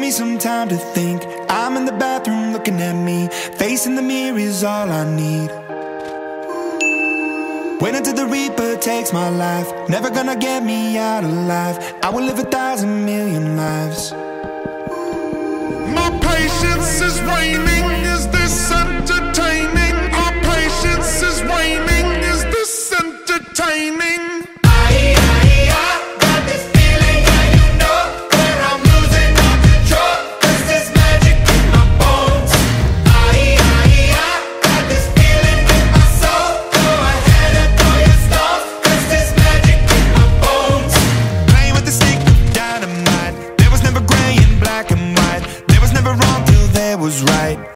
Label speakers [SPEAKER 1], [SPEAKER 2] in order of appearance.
[SPEAKER 1] me some time to think. I'm in the bathroom looking at me. Facing the mirror is all I need. Wait until the Reaper takes my life. Never gonna get me out alive. I will live 1,000,000,000 lives.
[SPEAKER 2] My patience is waning. Is this entertaining? Our patience is waning. Is this entertaining?